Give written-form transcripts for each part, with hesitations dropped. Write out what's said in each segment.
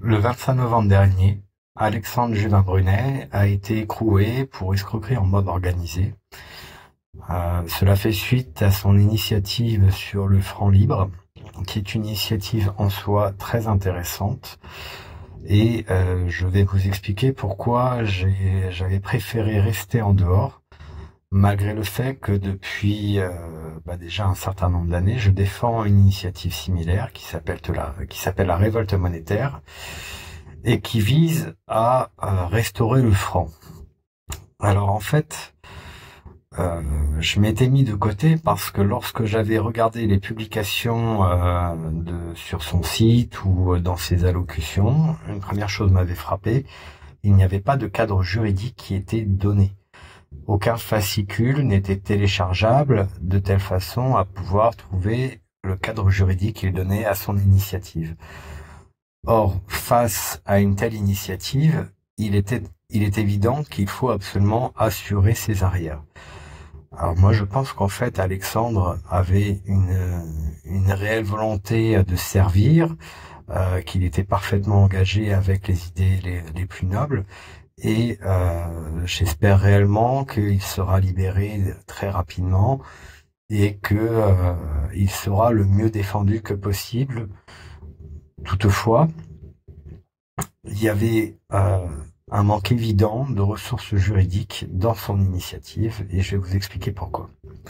Le 25 novembre dernier, Alexandre Juvin-Brunet a été écroué pour escroquerie en mode organisé. Cela fait suite à son initiative sur le franc libre, qui est une initiative en soi très intéressante. Et je vais vous expliquer pourquoi j'avais préféré rester en dehors, malgré le fait que depuis déjà un certain nombre d'années, je défends une initiative similaire qui s'appelle la révolte monétaire et qui vise à restaurer le franc. Alors en fait, je m'étais mis de côté parce que lorsque j'avais regardé les publications sur son site ou dans ses allocutions, une première chose m'avait frappé, il n'y avait pas de cadre juridique qui était donné. Aucun fascicule n'était téléchargeable de telle façon à pouvoir trouver le cadre juridique qu'il donnait à son initiative. Or, face à une telle initiative, il est évident qu'il faut absolument assurer ses arrières. Alors moi, je pense qu'en fait, Alexandre avait une réelle volonté de servir, qu'il était parfaitement engagé avec les idées les plus nobles, et j'espère réellement qu'il sera libéré très rapidement et que il sera le mieux défendu que possible. Toutefois, il y avait un manque évident de ressources juridiques dans son initiative et je vais vous expliquer pourquoi.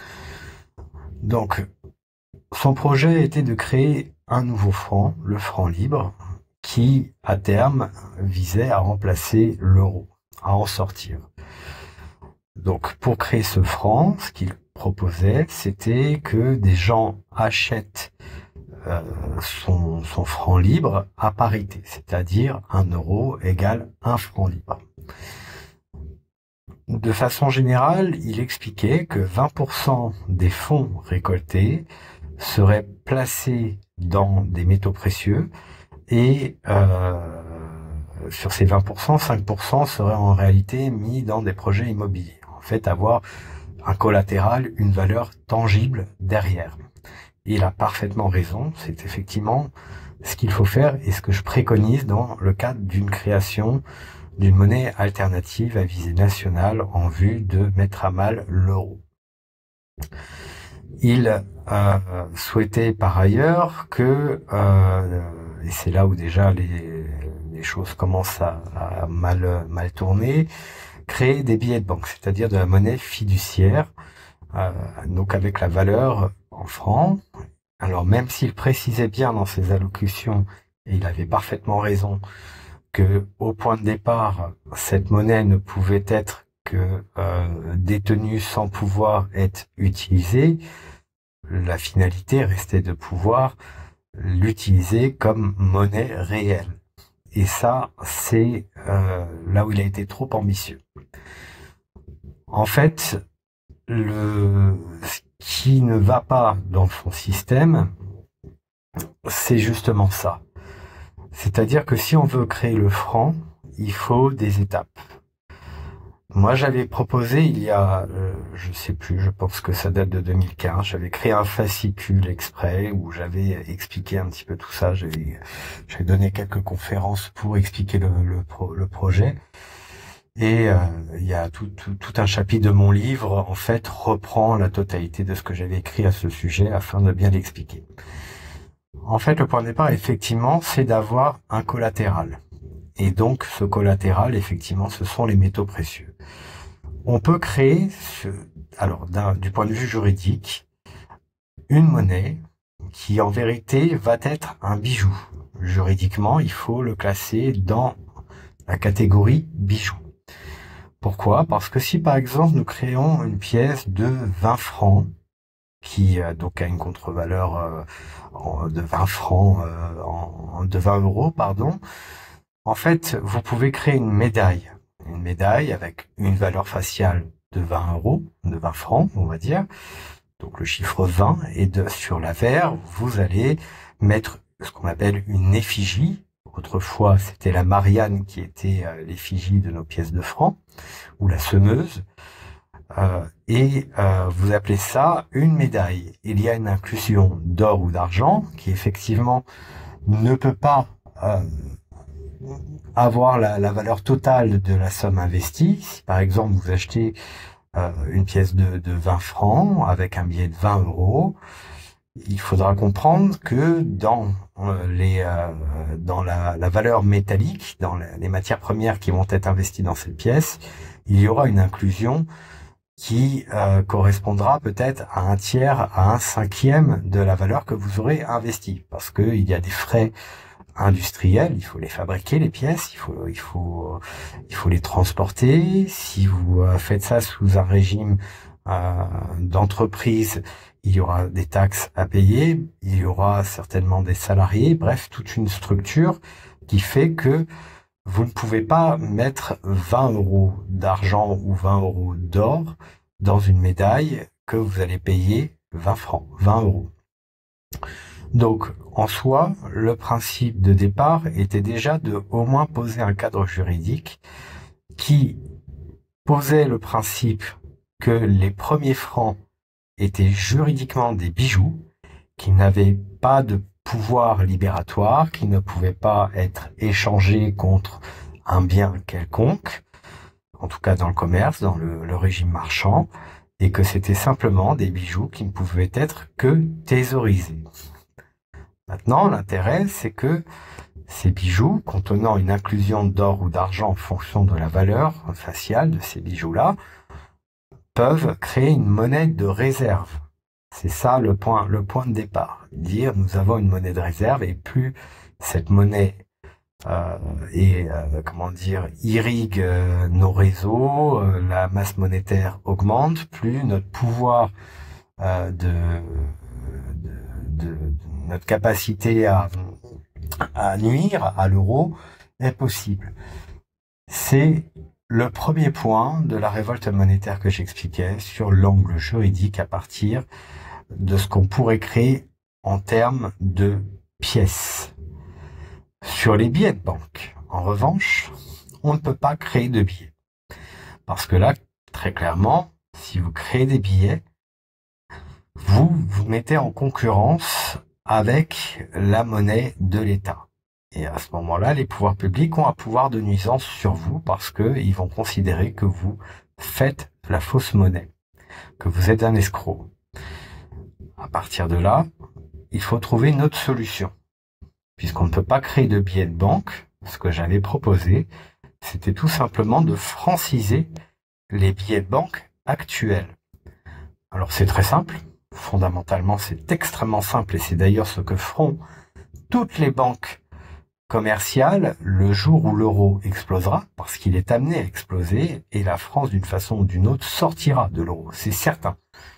Donc, son projet était de créer un nouveau franc, le franc libre, qui, à terme, visait à remplacer l'euro, à en sortir. Donc, pour créer ce franc, ce qu'il proposait, c'était que des gens achètent son franc libre à parité, c'est-à-dire 1 euro égale 1 franc libre. De façon générale, il expliquait que 20% des fonds récoltés seraient placés dans des métaux précieux et sur ces 20%, 5% seraient en réalité mis dans des projets immobiliers. En fait, avoir un collatéral, une valeur tangible derrière. Et il a parfaitement raison, c'est effectivement ce qu'il faut faire et ce que je préconise dans le cadre d'une création d'une monnaie alternative à visée nationale en vue de mettre à mal l'euro. Il souhaitait par ailleurs que, et c'est là où déjà les choses commencent à mal tourner, créer des billets de banque, c'est-à-dire de la monnaie fiduciaire, donc avec la valeur en francs. Alors même s'il précisait bien dans ses allocutions, et il avait parfaitement raison, que au point de départ, cette monnaie ne pouvait être que détenue sans pouvoir être utilisée, la finalité restait de pouvoir l'utiliser comme monnaie réelle. Et ça, c'est là où il a été trop ambitieux. En fait, ce qui ne va pas dans son système, c'est justement ça. C'est-à-dire que si on veut créer le franc, il faut des étapes. Moi, j'avais proposé il y a, je sais plus, je pense que ça date de 2015, j'avais créé un fascicule exprès où j'avais expliqué un petit peu tout ça. J'avais donné quelques conférences pour expliquer le projet. Et il y a tout un chapitre de mon livre, en fait, reprend la totalité de ce que j'avais écrit à ce sujet afin de bien l'expliquer. En fait, le point de départ, effectivement, c'est d'avoir un collatéral. Et donc, ce collatéral, effectivement, ce sont les métaux précieux. On peut créer, alors du point de vue juridique, une monnaie qui, en vérité, va être un bijou. Juridiquement, il faut le classer dans la catégorie bijou. Pourquoi? Parce que si, par exemple, nous créons une pièce de 20 francs, qui donc a une contre-valeur de 20 francs, de 20 euros, pardon, en fait, vous pouvez créer une médaille avec une valeur faciale de 20 euros, de 20 francs, on va dire, donc le chiffre 20, et sur l'avers, vous allez mettre ce qu'on appelle une effigie. Autrefois, c'était la Marianne qui était l'effigie de nos pièces de francs, ou la semeuse, et vous appelez ça une médaille. Il y a une inclusion d'or ou d'argent qui effectivement ne peut pas avoir la valeur totale de la somme investie. Si par exemple vous achetez une pièce de 20 francs avec un billet de 20 euros, il faudra comprendre que dans la valeur métallique, dans les matières premières qui vont être investies dans cette pièce, il y aura une inclusion qui correspondra peut-être à un tiers, à un cinquième de la valeur que vous aurez investie, parce que il y a des frais industriels, il faut les fabriquer les pièces, il faut les transporter. Si vous faites ça sous un régime d'entreprise, il y aura des taxes à payer, il y aura certainement des salariés, bref, toute une structure qui fait que vous ne pouvez pas mettre 20 euros d'argent ou 20 euros d'or dans une médaille que vous allez payer 20 francs, 20 euros. Donc, en soi, le principe de départ était déjà de au moins poser un cadre juridique qui posait le principe que les premiers francs étaient juridiquement des bijoux, qui n'avaient pas de pouvoir libératoire, qui ne pouvaient pas être échangés contre un bien quelconque, en tout cas dans le commerce, dans le régime marchand, et que c'était simplement des bijoux qui ne pouvaient être que thésaurisés. Maintenant, l'intérêt, c'est que ces bijoux, contenant une inclusion d'or ou d'argent en fonction de la valeur faciale de ces bijoux-là, peuvent créer une monnaie de réserve. C'est ça le point de départ. Dire nous avons une monnaie de réserve et plus cette monnaie irrigue nos réseaux, la masse monétaire augmente, plus notre pouvoir notre capacité à nuire à l'euro est possible. C'est le premier point de la révolte monétaire que j'expliquais sur l'angle juridique à partir de ce qu'on pourrait créer en termes de pièces. Sur les billets de banque, en revanche, on ne peut pas créer de billets. Parce que là, très clairement, si vous créez des billets, vous mettez en concurrence avec la monnaie de l'État. Et à ce moment-là, les pouvoirs publics ont un pouvoir de nuisance sur vous parce qu'ils vont considérer que vous faites la fausse monnaie, que vous êtes un escroc. À partir de là, il faut trouver une autre solution. Puisqu'on ne peut pas créer de billets de banque, ce que j'avais proposé, c'était tout simplement de franciser les billets de banque actuels. Alors c'est très simple, fondamentalement c'est extrêmement simple et c'est d'ailleurs ce que feront toutes les banques commerciale le jour où l'euro explosera, parce qu'il est amené à exploser, et la France, d'une façon ou d'une autre, sortira de l'euro. C'est certain.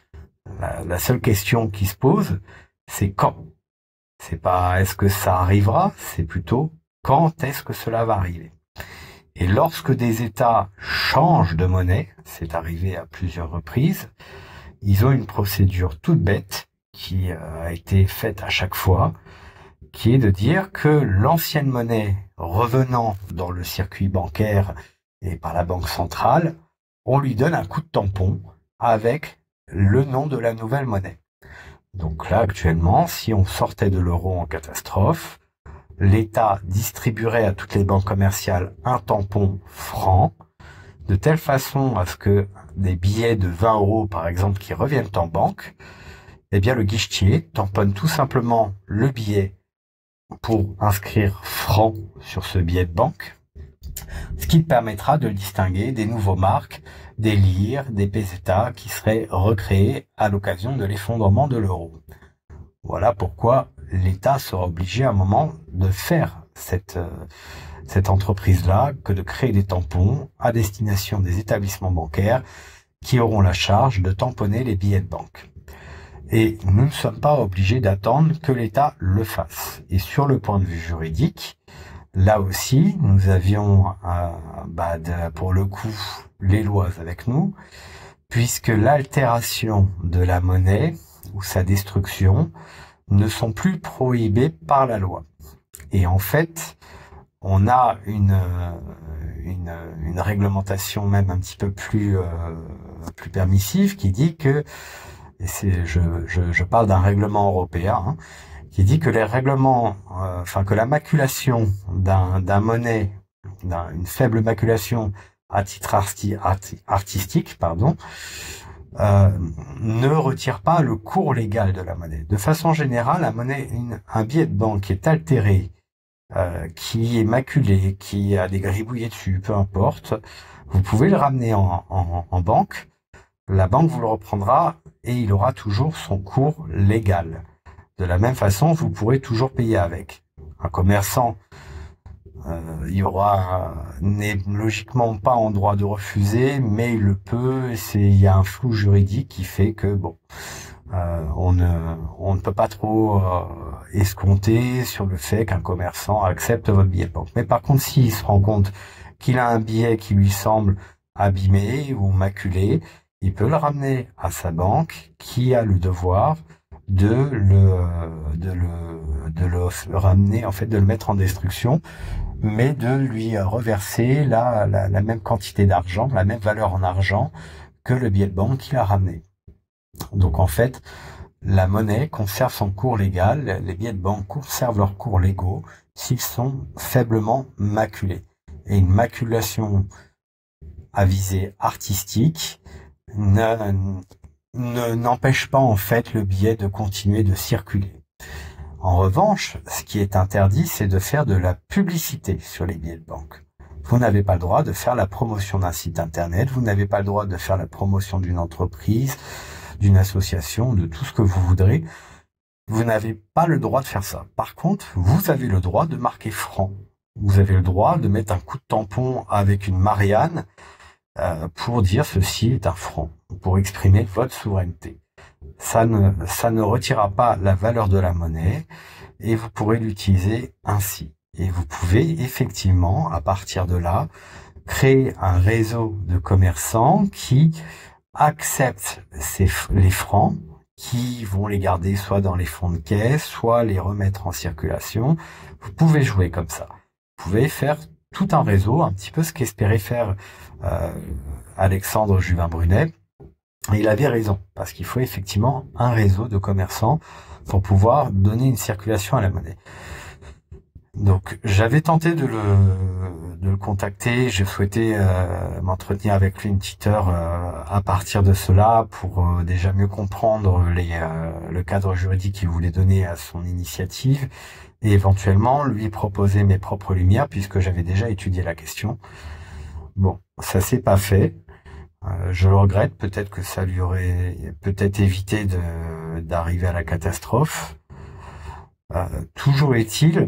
La seule question qui se pose, c'est quand. C'est pas est-ce que ça arrivera, c'est plutôt quand est-ce que cela va arriver. Et lorsque des États changent de monnaie, c'est arrivé à plusieurs reprises, ils ont une procédure toute bête qui a été faite à chaque fois, qui est de dire que l'ancienne monnaie revenant dans le circuit bancaire et par la banque centrale, on lui donne un coup de tampon avec le nom de la nouvelle monnaie. Donc là, actuellement, si on sortait de l'euro en catastrophe, l'État distribuerait à toutes les banques commerciales un tampon franc, de telle façon à ce que des billets de 20 euros, par exemple, qui reviennent en banque, eh bien, le guichetier tamponne tout simplement le billet pour inscrire franc sur ce billet de banque, ce qui permettra de distinguer des nouveaux marques, des lires, des pesetas qui seraient recréés à l'occasion de l'effondrement de l'euro. Voilà pourquoi l'État sera obligé à un moment de faire cette entreprise-là, que de créer des tampons à destination des établissements bancaires qui auront la charge de tamponner les billets de banque. Et nous ne sommes pas obligés d'attendre que l'État le fasse. Et sur le point de vue juridique, là aussi, nous avions pour le coup les lois avec nous, puisque l'altération de la monnaie ou sa destruction ne sont plus prohibées par la loi. Et en fait, on a une réglementation même un petit peu plus permissive qui dit que, et je parle d'un règlement européen, qui dit que les règlements, que la maculation d'un monnaie, une faible maculation à titre artistique, ne retire pas le cours légal de la monnaie. De façon générale, la monnaie, un billet de banque qui est altéré, qui est maculé, qui a des gribouillés dessus, peu importe, vous pouvez le ramener en banque. La banque vous le reprendra et il aura toujours son cours légal. De la même façon, vous pourrez toujours payer avec. Un commerçant, n'est logiquement pas en droit de refuser, mais il le peut. Il y a un flou juridique qui fait que on ne peut pas trop escompter sur le fait qu'un commerçant accepte votre billet de banque. Mais par contre, s'il se rend compte qu'il a un billet qui lui semble abîmé ou maculé, il peut le ramener à sa banque qui a le devoir de le ramener, en fait, de le mettre en destruction, mais de lui reverser la même quantité d'argent, la même valeur en argent que le billet de banque qu'il a ramené. Donc en fait, la monnaie conserve son cours légal, les billets de banque conservent leurs cours légaux s'ils sont faiblement maculés. Et une maculation à visée artistique n'empêche pas en fait le billet de continuer de circuler. En revanche, ce qui est interdit, c'est de faire de la publicité sur les billets de banque. Vous n'avez pas le droit de faire la promotion d'un site internet, vous n'avez pas le droit de faire la promotion d'une entreprise, d'une association, de tout ce que vous voudrez. Vous n'avez pas le droit de faire ça. Par contre, vous avez le droit de marquer franc. Vous avez le droit de mettre un coup de tampon avec une Marianne pour dire ceci est un franc, pour exprimer votre souveraineté. Ça ne retirera pas la valeur de la monnaie et vous pourrez l'utiliser ainsi. Et vous pouvez effectivement, à partir de là, créer un réseau de commerçants qui acceptent les francs, qui vont les garder soit dans les fonds de caisse, soit les remettre en circulation. Vous pouvez jouer comme ça. Vous pouvez faire tout un réseau, un petit peu ce qu'espérait faire Alexandre Juvin-Brunet. Et il avait raison, parce qu'il faut effectivement un réseau de commerçants pour pouvoir donner une circulation à la monnaie. Donc j'avais tenté de le contacter, je souhaitais m'entretenir avec lui une petite heure à partir de cela pour déjà mieux comprendre le cadre juridique qu'il voulait donner à son initiative et éventuellement lui proposer mes propres lumières puisque j'avais déjà étudié la question. Bon, ça s'est pas fait. Je le regrette, peut-être que ça lui aurait peut-être évité d'arriver à la catastrophe. Toujours est-il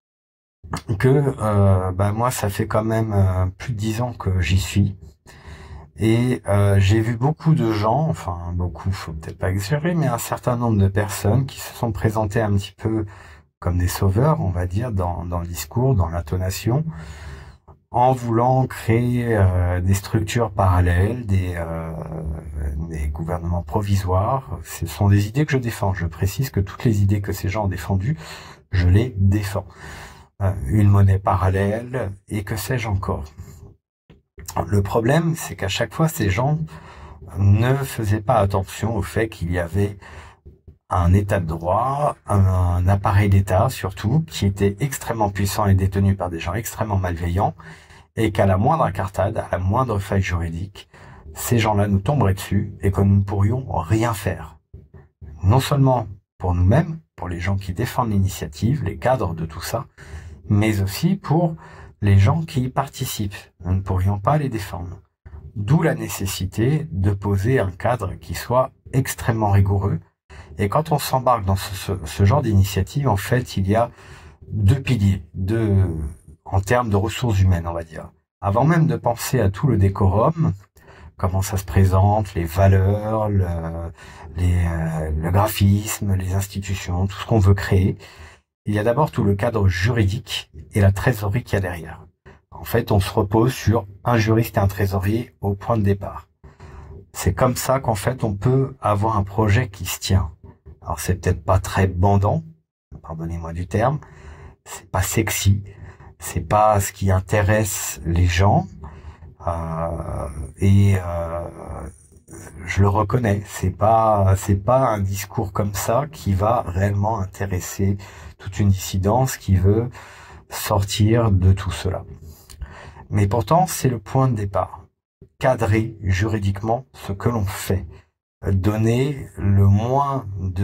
que moi, ça fait quand même plus de 10 ans que j'y suis. Et j'ai vu beaucoup de gens, enfin beaucoup, faut peut-être pas exagérer, mais un certain nombre de personnes qui se sont présentées un petit peu comme des sauveurs, on va dire, dans le discours, dans l'intonation, en voulant créer des structures parallèles, des gouvernements provisoires. Ce sont des idées que je défends. Je précise que toutes les idées que ces gens ont défendues, je les défends. Une monnaie parallèle et que sais-je encore. Le problème, c'est qu'à chaque fois, ces gens ne faisaient pas attention au fait qu'il y avait un état de droit, un appareil d'État surtout, qui était extrêmement puissant et détenu par des gens extrêmement malveillants, et qu'à la moindre incartade, à la moindre faille juridique, ces gens-là nous tomberaient dessus et que nous ne pourrions rien faire. Non seulement pour nous-mêmes, pour les gens qui défendent l'initiative, les cadres de tout ça, mais aussi pour les gens qui y participent. Nous ne pourrions pas les défendre. D'où la nécessité de poser un cadre qui soit extrêmement rigoureux. Et quand on s'embarque dans ce genre d'initiative, en fait, il y a deux piliers, en termes de ressources humaines, on va dire. Avant même de penser à tout le décorum, comment ça se présente, les valeurs, le graphisme, les institutions, tout ce qu'on veut créer, il y a d'abord tout le cadre juridique et la trésorerie qu'il y a derrière. En fait, on se repose sur un juriste et un trésorier au point de départ. C'est comme ça qu'en fait, on peut avoir un projet qui se tient. Alors, c'est peut-être pas très bandant, pardonnez-moi du terme, c'est pas sexy, c'est pas ce qui intéresse les gens, je le reconnais, c'est pas un discours comme ça qui va réellement intéresser toute une dissidence qui veut sortir de tout cela. Mais pourtant, c'est le point de départ. Cadrer juridiquement ce que l'on fait. Donner le moins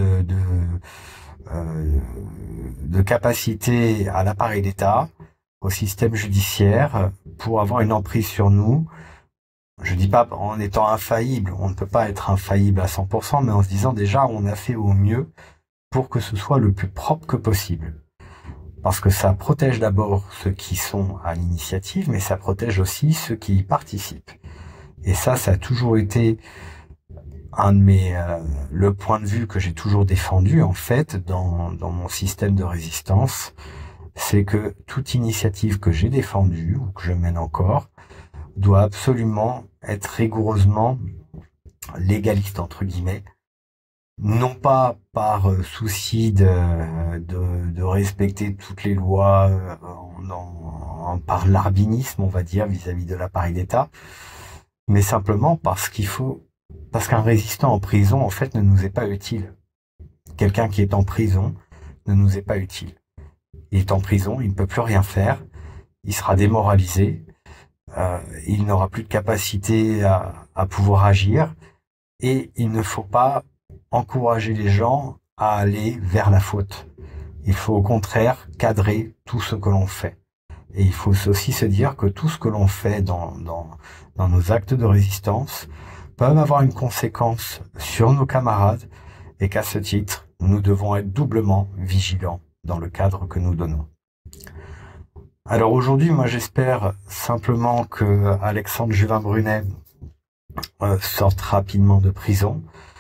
de capacité à l'appareil d'État, au système judiciaire, pour avoir une emprise sur nous. Je dis pas en étant infaillible, on ne peut pas être infaillible à 100%, mais en se disant déjà on a fait au mieux pour que ce soit le plus propre que possible. Parce que ça protège d'abord ceux qui sont à l'initiative, mais ça protège aussi ceux qui y participent. Et ça a toujours été un de le point de vue que j'ai toujours défendu, en fait, dans mon système de résistance, c'est que toute initiative que j'ai défendue, ou que je mène encore, doit absolument être rigoureusement légaliste, entre guillemets, non pas par souci de respecter toutes les lois par l'arbinisme, on va dire, vis-à-vis de l'appareil d'État, mais simplement parce qu'un résistant en prison, en fait, ne nous est pas utile. Quelqu'un qui est en prison ne nous est pas utile. Il est en prison, il ne peut plus rien faire, il sera démoralisé, il n'aura plus de capacité à pouvoir agir, et il ne faut pas encourager les gens à aller vers la faute. Il faut au contraire cadrer tout ce que l'on fait. Et il faut aussi se dire que tout ce que l'on fait dans nos actes de résistance peuvent avoir une conséquence sur nos camarades, et qu'à ce titre, nous devons être doublement vigilants dans le cadre que nous donnons. Alors aujourd'hui, moi j'espère simplement que Alexandre Juvin-Brunet sorte rapidement de prison,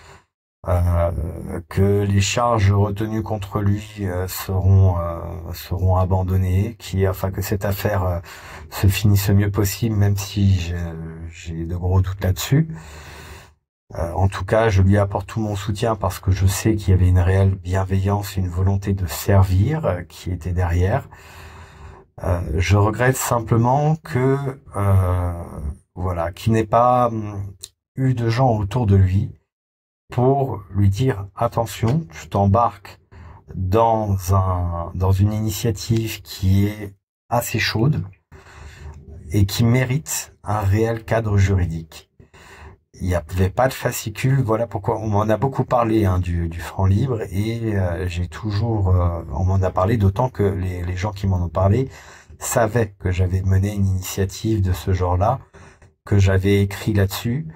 que les charges retenues contre lui seront abandonnées, que cette affaire se finisse le mieux possible, même si j'ai de gros doutes là-dessus. En tout cas, je lui apporte tout mon soutien parce que je sais qu'il y avait une réelle bienveillance, une volonté de servir qui était derrière. Je regrette simplement qu'il n'ait pas eu de gens autour de lui pour lui dire attention, tu t'embarques dans une initiative qui est assez chaude et qui mérite un réel cadre juridique. Il n'y avait pas de fascicule, voilà pourquoi on m'en a beaucoup parlé du franc libre, et on m'en a parlé, d'autant que les gens qui m'en ont parlé savaient que j'avais mené une initiative de ce genre-là, que j'avais écrit là-dessus,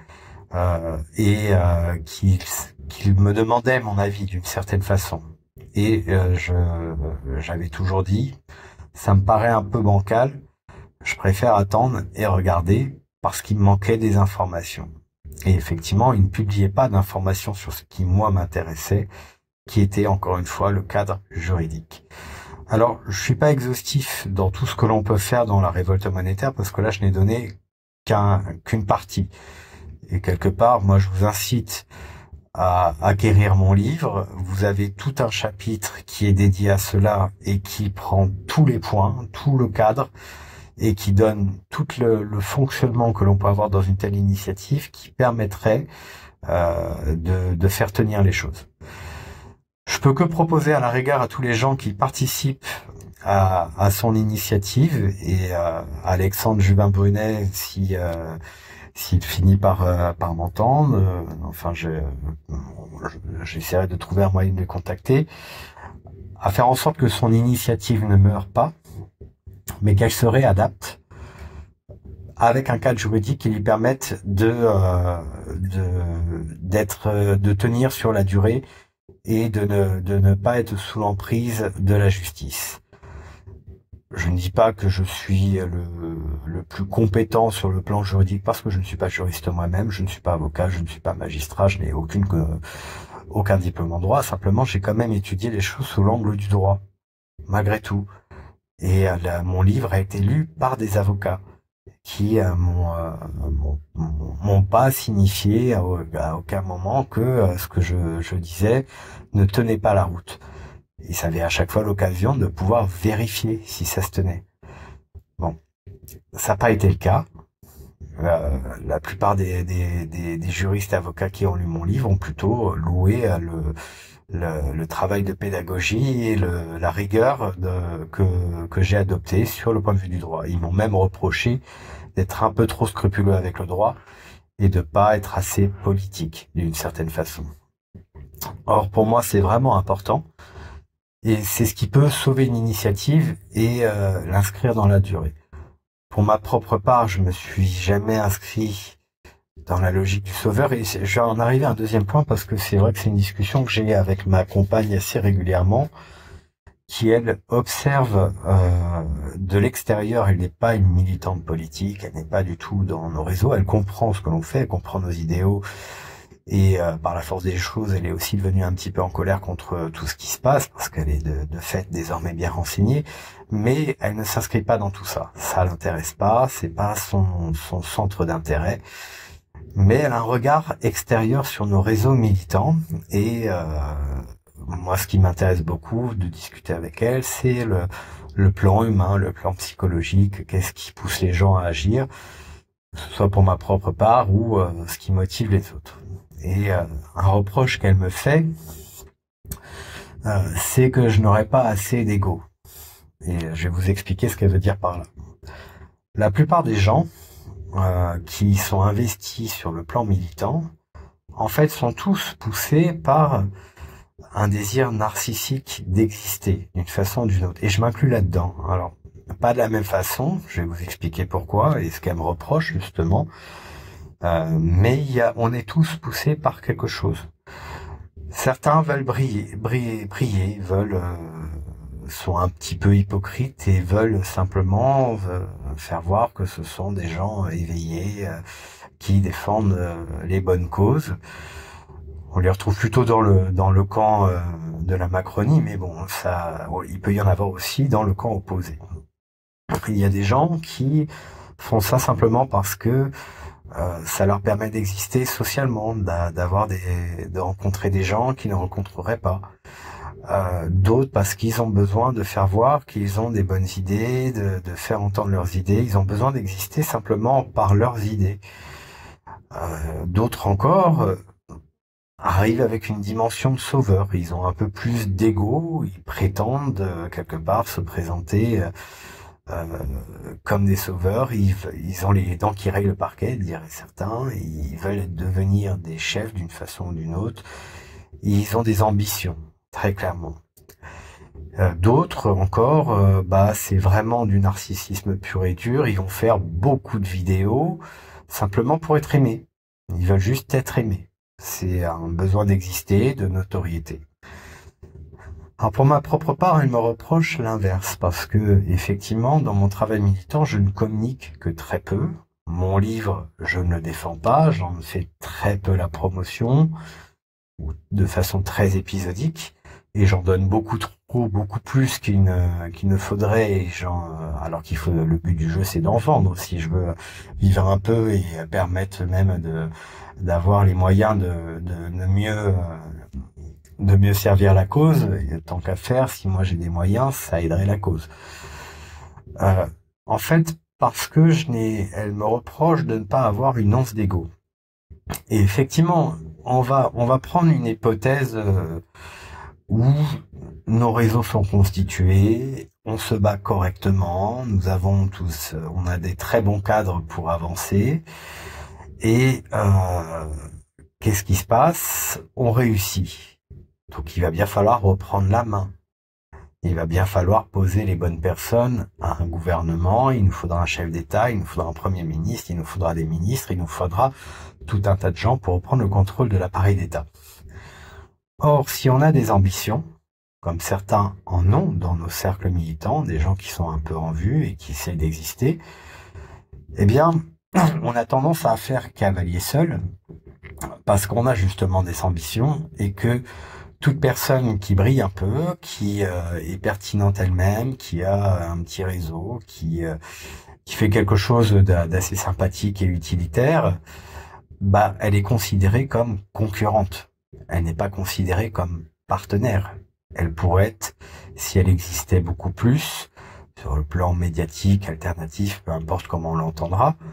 qu'ils me demandaient mon avis d'une certaine façon. Et j'avais toujours dit, ça me paraît un peu bancal, je préfère attendre et regarder parce qu'il me manquait des informations. Et effectivement, il ne publiait pas d'informations sur ce qui, moi, m'intéressait, qui était, encore une fois, le cadre juridique. Alors, je suis pas exhaustif dans tout ce que l'on peut faire dans la révolte monétaire, parce que là, je n'ai donné qu'une partie. Et quelque part, moi, je vous incite à acquérir mon livre. Vous avez tout un chapitre qui est dédié à cela et qui prend tous les points, tout le cadre, et qui donne tout le fonctionnement que l'on peut avoir dans une telle initiative qui permettrait de faire tenir les choses. Je peux que proposer à la rigueur à tous les gens qui participent à son initiative, et Alexandre Juvin-Brunet, s'il finit par m'entendre, j'essaierai de trouver un moyen de le contacter, à faire en sorte que son initiative ne meure pas, mais qu'elle se réadapte avec un cadre juridique qui lui permette de tenir sur la durée et de ne pas être sous l'emprise de la justice. Je ne dis pas que je suis le plus compétent sur le plan juridique, parce que je ne suis pas juriste moi-même, je ne suis pas avocat, je ne suis pas magistrat, je n'ai aucun diplôme en droit. Simplement, j'ai quand même étudié les choses sous l'angle du droit, malgré tout. Et mon livre a été lu par des avocats qui m'ont pas signifié à aucun moment que ce que je disais ne tenait pas la route. Et ça avait à chaque fois l'occasion de pouvoir vérifier si ça se tenait. Bon, ça n'a pas été le cas, La plupart des juristes et avocats qui ont lu mon livre ont plutôt loué le travail de pédagogie et la rigueur que j'ai adopté sur le point de vue du droit. Ils m'ont même reproché d'être un peu trop scrupuleux avec le droit et de pas être assez politique d'une certaine façon. Or, pour moi, c'est vraiment important et c'est ce qui peut sauver une initiative et l'inscrire dans la durée. Pour ma propre part, je me suis jamais inscrit dans la logique du sauveur et je vais en arriver à un deuxième point parce que c'est vrai que c'est une discussion que j'ai avec ma compagne assez régulièrement qui, elle, observe de l'extérieur. Elle n'est pas une militante politique, elle n'est pas du tout dans nos réseaux, elle comprend ce que l'on fait, elle comprend nos idéaux et par la force des choses, elle est aussi devenue un petit peu en colère contre tout ce qui se passe parce qu'elle est de fait désormais bien renseignée, mais elle ne s'inscrit pas dans tout ça. Ça l'intéresse pas, c'est pas son centre d'intérêt. Mais elle a un regard extérieur sur nos réseaux militants et moi ce qui m'intéresse beaucoup de discuter avec elle, c'est le plan humain, le plan psychologique, qu'est-ce qui pousse les gens à agir, que ce soit pour ma propre part ou ce qui motive les autres. Et un reproche qu'elle me fait, c'est que je n'aurais pas assez d'ego. Et je vais vous expliquer ce qu'elle veut dire par là. La plupart des gens qui sont investis sur le plan militant, en fait, sont tous poussés par un désir narcissique d'exister d'une façon ou d'une autre. Et je m'inclus là-dedans. Alors, pas de la même façon, je vais vous expliquer pourquoi et ce qu'elle me reproche justement. Mais on est tous poussés par quelque chose. Certains veulent briller, veulent sont un petit peu hypocrites et veulent simplement faire voir que ce sont des gens éveillés qui défendent les bonnes causes. On les retrouve plutôt dans le camp de la Macronie, mais bon, il peut y en avoir aussi dans le camp opposé. Il y a des gens qui font ça simplement parce que ça leur permet d'exister socialement, de rencontrer des gens qu'ils ne rencontreraient pas. D'autres parce qu'ils ont besoin de faire voir qu'ils ont des bonnes idées, de faire entendre leurs idées. Ils ont besoin d'exister simplement par leurs idées. D'autres encore arrivent avec une dimension de sauveur. Ils ont un peu plus d'ego. Ils prétendent quelque part se présenter comme des sauveurs. Ils ont les dents qui rayent le parquet, diraient certains. Ils veulent devenir des chefs d'une façon ou d'une autre. Ils ont des ambitions. Très clairement. D'autres encore, c'est vraiment du narcissisme pur et dur. Ils vont faire beaucoup de vidéos simplement pour être aimés. Ils veulent juste être aimés. C'est un besoin d'exister, de notoriété. Alors pour ma propre part, elle me reproche l'inverse parce que effectivement, dans mon travail militant, je ne communique que très peu. Mon livre, je ne le défends pas, j'en fais très peu la promotion, ou de façon très épisodique. Et j'en donne beaucoup plus qu'il ne faudrait, alors le but du jeu c'est d'en vendre. Si je veux vivre un peu et permettre même d'avoir les moyens de mieux servir la cause, tant qu'à faire, si moi j'ai des moyens, ça aiderait la cause. En fait, parce que elle me reproche de ne pas avoir une once d'ego. Et effectivement, on va prendre une hypothèse où nos réseaux sont constitués, on se bat correctement, on a des très bons cadres pour avancer, et qu'est-ce qui se passe? On réussit. Donc il va bien falloir reprendre la main. Il va bien falloir poser les bonnes personnes à un gouvernement, il nous faudra un chef d'État, il nous faudra un Premier ministre, il nous faudra des ministres, il nous faudra tout un tas de gens pour reprendre le contrôle de l'appareil d'État. Or, si on a des ambitions, comme certains en ont dans nos cercles militants, des gens qui sont un peu en vue et qui essaient d'exister, eh bien, on a tendance à faire cavalier seul, parce qu'on a justement des ambitions, et que toute personne qui brille un peu, qui est pertinente elle-même, qui a un petit réseau, qui fait quelque chose d'assez sympathique et utilitaire, elle est considérée comme concurrente. Elle n'est pas considérée comme partenaire. Elle pourrait être, si elle existait beaucoup plus, sur le plan médiatique, alternatif, peu importe comment on l'entendra,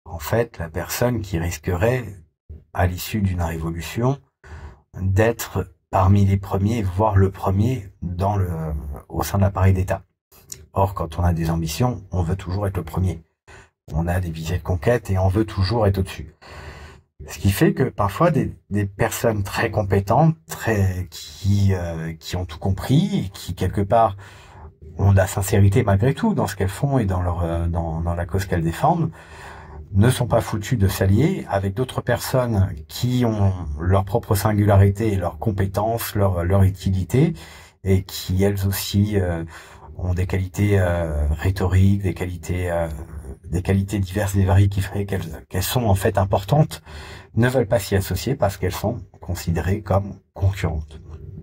en fait, la personne qui risquerait, à l'issue d'une révolution, d'être parmi les premiers, voire le premier au sein de l'appareil d'État. Or, quand on a des ambitions, on veut toujours être le premier. On a des visées de conquête et on veut toujours être au-dessus. Ce qui fait que parfois des personnes très compétentes, qui ont tout compris, et qui quelque part ont de la sincérité malgré tout dans ce qu'elles font et dans la cause qu'elles défendent, ne sont pas foutues de s'allier avec d'autres personnes qui ont leur propre singularité et leurs compétences, leur utilité, et qui elles aussi ont des qualités rhétoriques, des qualités diverses et variées qui feraient qu'elles sont en fait importantes, ne veulent pas s'y associer parce qu'elles sont considérées comme concurrentes.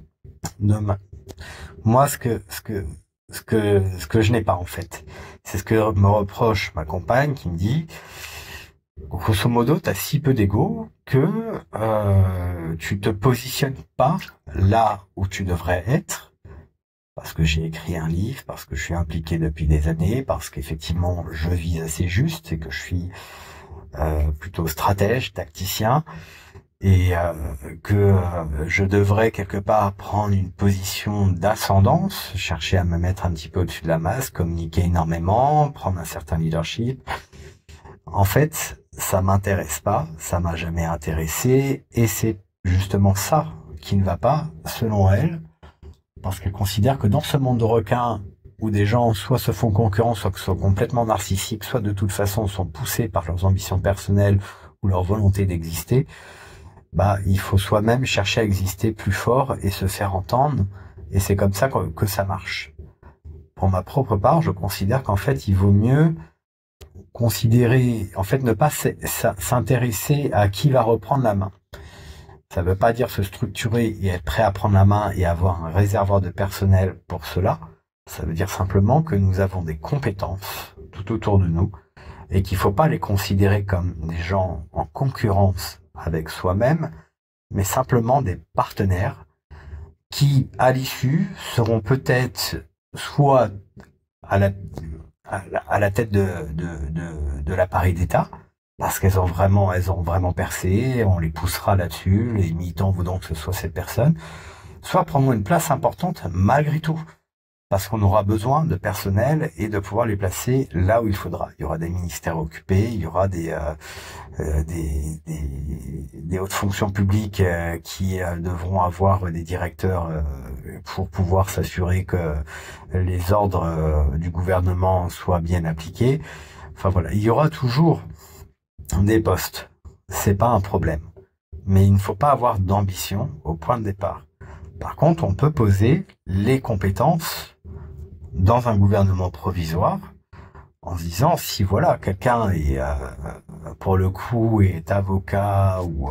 Moi, ce que je n'ai pas en fait, c'est ce que me reproche ma compagne qui me dit, grosso modo, t'as si peu d'ego que tu te positionnes pas là où tu devrais être, parce que j'ai écrit un livre, parce que je suis impliqué depuis des années, parce qu'effectivement je vise assez juste et que je suis plutôt stratège, tacticien, et que je devrais quelque part prendre une position d'ascendance, chercher à me mettre un petit peu au-dessus de la masse, communiquer énormément, prendre un certain leadership. En fait, ça m'intéresse pas, ça m'a jamais intéressé, et c'est justement ça qui ne va pas, selon elle, parce qu'elle considère que dans ce monde de requins, où des gens soit se font concurrence, soit sont complètement narcissiques, soit de toute façon sont poussés par leurs ambitions personnelles ou leur volonté d'exister, il faut soi-même chercher à exister plus fort et se faire entendre, et c'est comme ça que ça marche. Pour ma propre part, je considère qu'en fait, il vaut mieux ne pas s'intéresser à qui va reprendre la main. Ça ne veut pas dire se structurer et être prêt à prendre la main et avoir un réservoir de personnel pour cela. Ça veut dire simplement que nous avons des compétences tout autour de nous et qu'il ne faut pas les considérer comme des gens en concurrence avec soi-même, mais simplement des partenaires qui, à l'issue, seront peut-être soit à la tête de l'appareil d'État, parce qu'elles ont vraiment percé, on les poussera là-dessus, les militants voudront que ce soit cette personne, soit prendre une place importante malgré tout, parce qu'on aura besoin de personnel et de pouvoir les placer là où il faudra. Il y aura des ministères occupés, il y aura des hautes fonctions publiques qui devront avoir des directeurs pour pouvoir s'assurer que les ordres du gouvernement soient bien appliqués. Enfin voilà, il y aura toujours des postes. C'est pas un problème. Mais il ne faut pas avoir d'ambition au point de départ. Par contre, on peut poser les compétences dans un gouvernement provisoire en se disant si voilà quelqu'un est pour le coup est avocat ou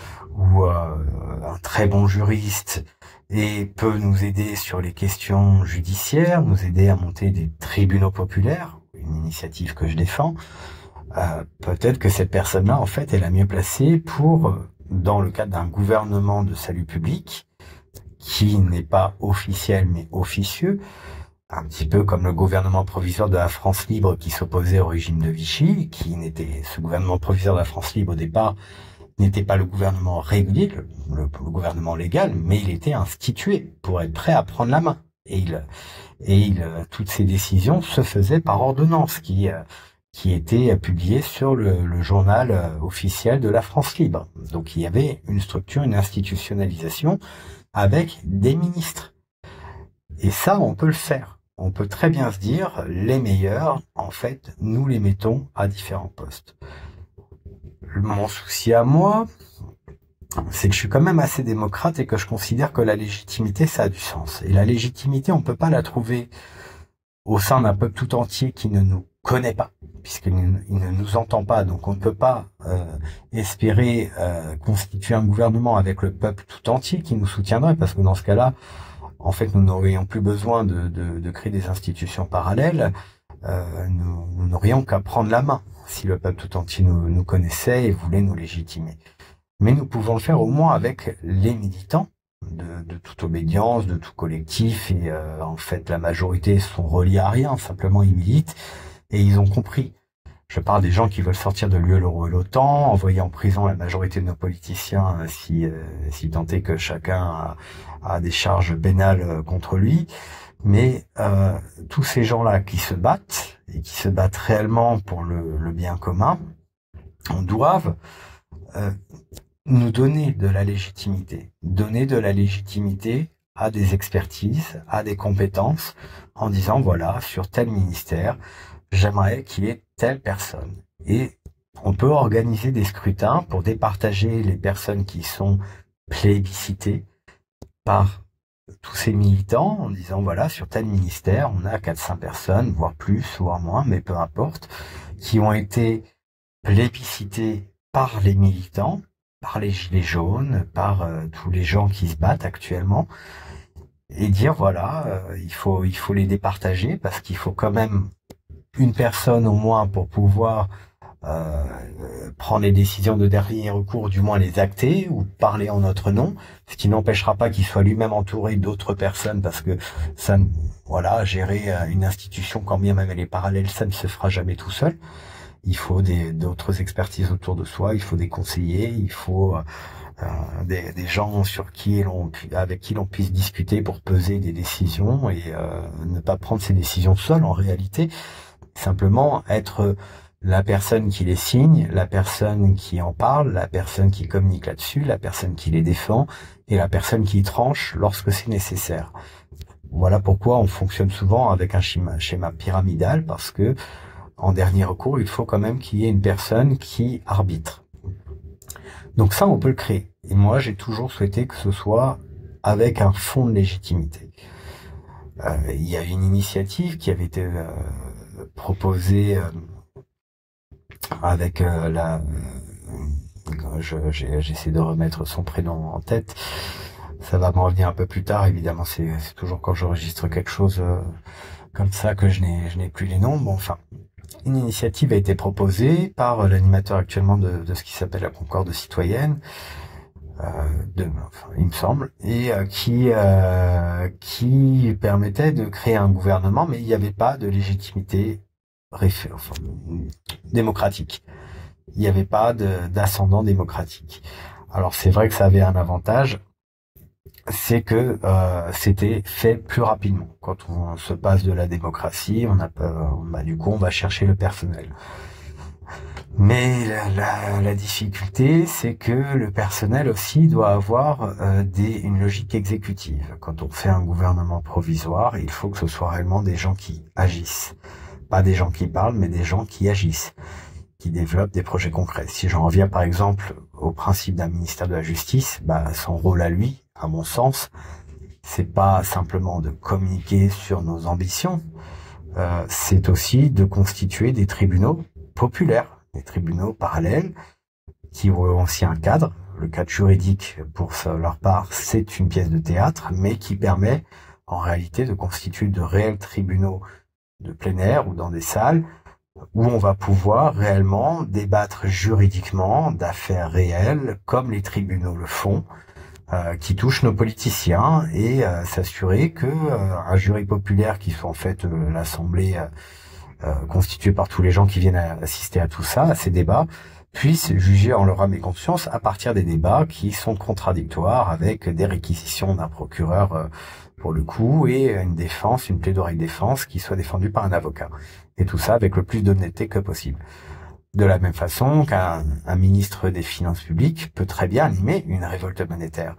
un très bon juriste et peut nous aider sur les questions judiciaires, nous aider à monter des tribunaux populaires, une initiative que je défends, peut-être que cette personne-là en fait est la mieux placée pour, dans le cadre d'un gouvernement de salut public qui n'est pas officiel mais officieux, un petit peu comme le gouvernement provisoire de la France libre qui s'opposait au régime de Vichy, ce gouvernement provisoire de la France libre au départ n'était pas le gouvernement régulier, le gouvernement légal, mais il était institué pour être prêt à prendre la main. Et toutes ces décisions se faisaient par ordonnance qui était publiée sur le journal officiel de la France libre. Donc il y avait une structure, une institutionnalisation avec des ministres. Et ça, on peut le faire. On peut très bien se dire, les meilleurs, en fait, nous les mettons à différents postes. Mon souci à moi, c'est que je suis quand même assez démocrate et que je considère que la légitimité, ça a du sens. Et la légitimité, on peut pas la trouver au sein d'un peuple tout entier qui ne nous connaît pas, puisqu'il ne nous entend pas. Donc on ne peut pas espérer constituer un gouvernement avec le peuple tout entier qui nous soutiendrait, parce que dans ce cas-là, en fait, nous n'aurions plus besoin de créer des institutions parallèles. Nous n'aurions qu'à prendre la main si le peuple tout entier nous connaissait et voulait nous légitimer. Mais nous pouvons le faire au moins avec les militants de toute obédience, de tout collectif. Et en fait, la majorité sont reliés à rien, simplement ils militent et ils ont compris. Je parle des gens qui veulent sortir de l'UE, l'euro et l'OTAN, envoyer en prison la majorité de nos politiciens si tant est que chacun a des charges pénales contre lui. Mais tous ces gens-là qui se battent, et qui se battent réellement pour le bien commun, doivent nous donner de la légitimité. Donner de la légitimité à des expertises, à des compétences, en disant, voilà, sur tel ministère, j'aimerais qu'il y ait telle personne. Et on peut organiser des scrutins pour départager les personnes qui sont plébiscitées par tous ces militants en disant, voilà, sur tel ministère, on a 400 personnes, voire plus, voire moins, mais peu importe, qui ont été plébiscitées par les militants, par les gilets jaunes, par tous les gens qui se battent actuellement, et dire, voilà, il faut les départager parce qu'il faut quand même une personne au moins pour pouvoir prendre les décisions de dernier recours, du moins les acter ou parler en notre nom, ce qui n'empêchera pas qu'il soit lui-même entouré d'autres personnes parce que ça, voilà, gérer une institution quand bien même elle est parallèle, ça ne se fera jamais tout seul. Il faut d'autres expertises autour de soi, il faut des conseillers, il faut des gens avec qui l'on puisse discuter pour peser des décisions et ne pas prendre ces décisions seul en réalité. Simplement être la personne qui les signe, la personne qui en parle, la personne qui communique là-dessus, la personne qui les défend et la personne qui tranche lorsque c'est nécessaire. Voilà pourquoi on fonctionne souvent avec un schéma pyramidal, parce que en dernier recours, il faut quand même qu'il y ait une personne qui arbitre. Donc ça, on peut le créer. Et moi, j'ai toujours souhaité que ce soit avec un fond de légitimité. Il y a une initiative qui avait été proposée avec j'essaie de remettre son prénom en tête. Ça va m'en revenir un peu plus tard, évidemment. C'est toujours quand j'enregistre quelque chose comme ça que je n'ai plus les noms. Bon, enfin, une initiative a été proposée par l'animateur actuellement de ce qui s'appelle la Concorde citoyenne, il me semble, et qui permettait de créer un gouvernement, mais il n'y avait pas de légitimité démocratique. Il n'y avait pas d'ascendant démocratique. Alors c'est vrai que ça avait un avantage, c'est que c'était fait plus rapidement. Quand on se passe de la démocratie, du coup on va chercher le personnel. Mais la difficulté, c'est que le personnel aussi doit avoir une logique exécutive. Quand on fait un gouvernement provisoire, il faut que ce soit réellement des gens qui agissent. Pas des gens qui parlent, mais des gens qui agissent, qui développent des projets concrets. Si j'en reviens par exemple au principe d'un ministère de la Justice, son rôle à lui, à mon sens, c'est pas simplement de communiquer sur nos ambitions, c'est aussi de constituer des tribunaux populaires, des tribunaux parallèles, qui ont aussi un cadre. Le cadre juridique, pour leur part, c'est une pièce de théâtre, mais qui permet en réalité de constituer de réels tribunaux de plein air ou dans des salles où on va pouvoir réellement débattre juridiquement d'affaires réelles, comme les tribunaux le font, qui touchent nos politiciens, et s'assurer que un jury populaire, qui soit en fait l'assemblée constituée par tous les gens qui viennent assister à tout ça, à ces débats, puisse juger en leur âme et conscience à partir des débats qui sont contradictoires, avec des réquisitions d'un procureur pour le coup, et une plaidoirie de défense qui soit défendue par un avocat. Et tout ça avec le plus d'honnêteté que possible. De la même façon qu'un ministre des Finances publiques peut très bien animer une révolte monétaire.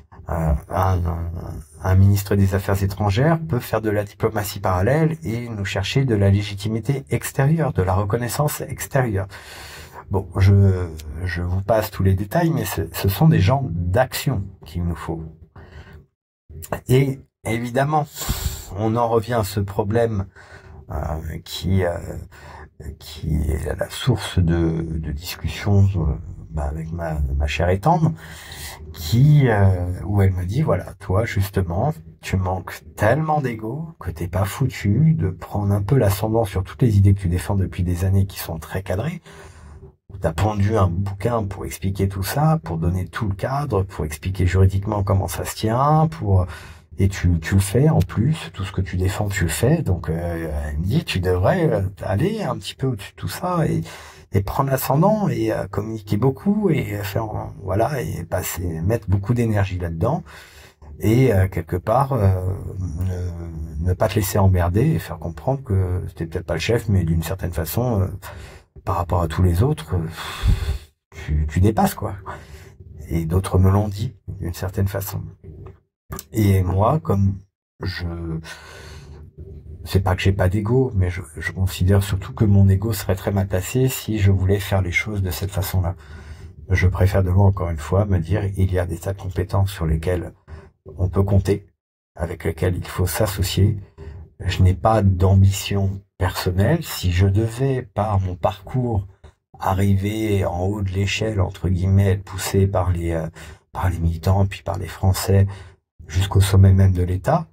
Un ministre des Affaires étrangères peut faire de la diplomatie parallèle et nous chercher de la légitimité extérieure, de la reconnaissance extérieure. Bon, je vous passe tous les détails, mais ce sont des gens d'action qu'il nous faut. Et évidemment, on en revient à ce problème qui est à la source de discussions avec ma chère et tendre, où elle me dit, voilà, toi justement, tu manques tellement d'ego que t'es pas foutu de prendre un peu l'ascendant sur toutes les idées que tu défends depuis des années qui sont très cadrées. T'as pondu un bouquin pour expliquer tout ça, pour donner tout le cadre, pour expliquer juridiquement comment ça se tient, et tu le fais en plus, tout ce que tu défends, tu le fais. Donc elle me dit, tu devrais aller un petit peu au-dessus de tout ça et prendre l'ascendant et communiquer beaucoup et faire voilà et passer mettre beaucoup d'énergie là-dedans et quelque part ne pas te laisser emmerder et faire comprendre que c'était peut-être pas le chef, mais d'une certaine façon par rapport à tous les autres, tu dépasses quoi. Et d'autres me l'ont dit d'une certaine façon. Et moi, comme je c'est pas que j'ai pas d'ego, mais je considère surtout que mon ego serait très mal placé si je voulais faire les choses de cette façon-là. Je préfère de loin, encore une fois, me dire il y a des tas de compétences sur lesquelles on peut compter, avec lesquelles il faut s'associer. Je n'ai pas d'ambition personnelle. Si je devais, par mon parcours, arriver en haut de l'échelle, entre guillemets, être poussé par les militants, puis par les Français, jusqu'au sommet même de l'État,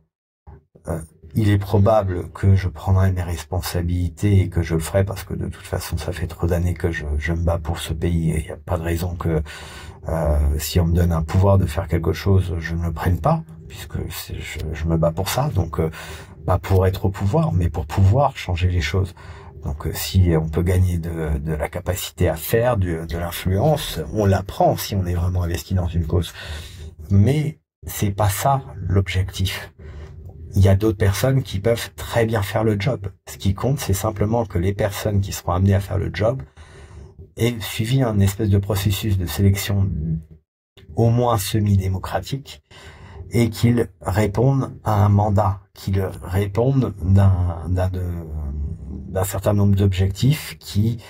il est probable que je prendrai mes responsabilités et que je le ferai parce que de toute façon ça fait trop d'années que je me bats pour ce pays et il n'y a pas de raison que si on me donne un pouvoir de faire quelque chose, je ne le prenne pas puisque je me bats pour ça, donc pas pour être au pouvoir mais pour pouvoir changer les choses. Donc si on peut gagner de la capacité à faire, de l'influence, on la prend si on est vraiment investi dans une cause. Mais c'est pas ça l'objectif. Il y a d'autres personnes qui peuvent très bien faire le job. Ce qui compte, c'est simplement que les personnes qui seront amenées à faire le job aient suivi un espèce de processus de sélection au moins semi-démocratique et qu'ils répondent à un mandat, qu'ils répondent d'un certain nombre d'objectifs qui,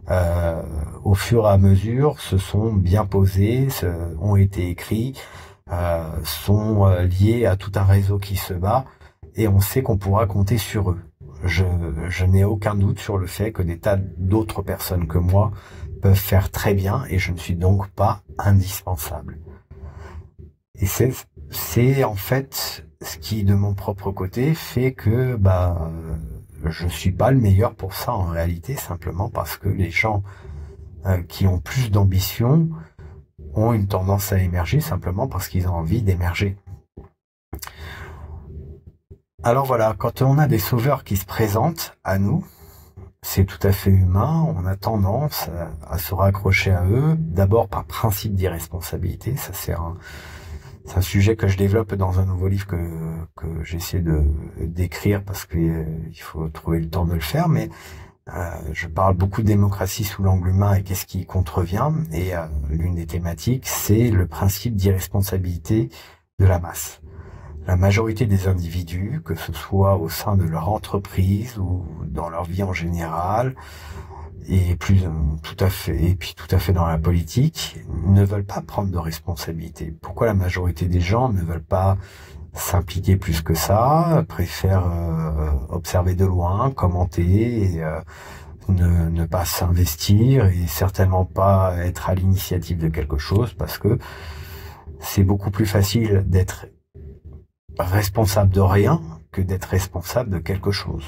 au fur et à mesure, se sont bien posés, ont été écrits, sont liés à tout un réseau qui se bat et on sait qu'on pourra compter sur eux. Je n'ai aucun doute sur le fait que des tas d'autres personnes que moi peuvent faire très bien et je ne suis donc pas indispensable. Et c'est en fait ce qui, de mon propre côté, fait que je suis pas le meilleur pour ça en réalité, simplement parce que les gens qui ont plus d'ambition ont une tendance à émerger simplement parce qu'ils ont envie d'émerger. Alors voilà, quand on a des sauveurs qui se présentent à nous, c'est tout à fait humain, on a tendance à se raccrocher à eux, d'abord par principe d'irresponsabilité, ça c'est un sujet que je développe dans un nouveau livre que j'essaie d'écrire parce que il faut trouver le temps de le faire, mais je parle beaucoup de démocratie sous l'angle humain et qu'est-ce qui y contrevient, et l'une des thématiques, c'est le principe d'irresponsabilité de la masse. La majorité des individus, que ce soit au sein de leur entreprise ou dans leur vie en général, et tout à fait dans la politique, ne veulent pas prendre de responsabilité. Pourquoi la majorité des gens ne veulent pas s'impliquer plus que ça, préfèrent observer de loin, commenter, et, ne pas s'investir et certainement pas être à l'initiative de quelque chose parce que c'est beaucoup plus facile d'être responsable de rien que d'être responsable de quelque chose.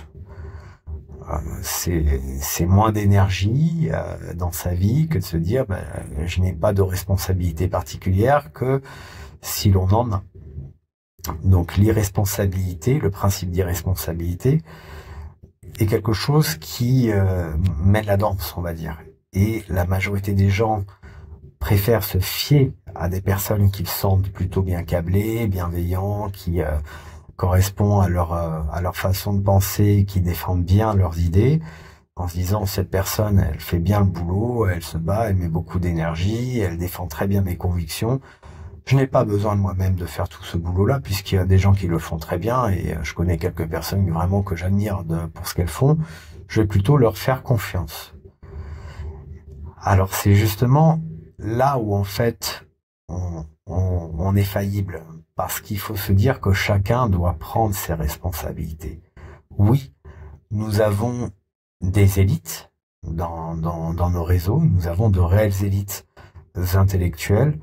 C'est moins d'énergie dans sa vie que de se dire je n'ai pas de responsabilité particulière que si l'on en a. Donc l'irresponsabilité, le principe d'irresponsabilité est quelque chose qui mène la danse, on va dire. Et la majorité des gens préfèrent se fier à des personnes qu'ils sentent plutôt bien câblées, bienveillants, qui correspondent à leur façon de penser, qui défendent bien leurs idées, en se disant cette personne, elle fait bien le boulot, elle se bat, elle met beaucoup d'énergie, elle défend très bien mes convictions. Je n'ai pas besoin de moi-même de faire tout ce boulot-là, puisqu'il y a des gens qui le font très bien, et je connais quelques personnes vraiment que j'admire pour ce qu'elles font. Je vais plutôt leur faire confiance. Alors c'est justement là où en fait on est faillible, parce qu'il faut se dire que chacun doit prendre ses responsabilités. Oui, nous avons des élites dans nos réseaux, nous avons de réelles élites intellectuelles.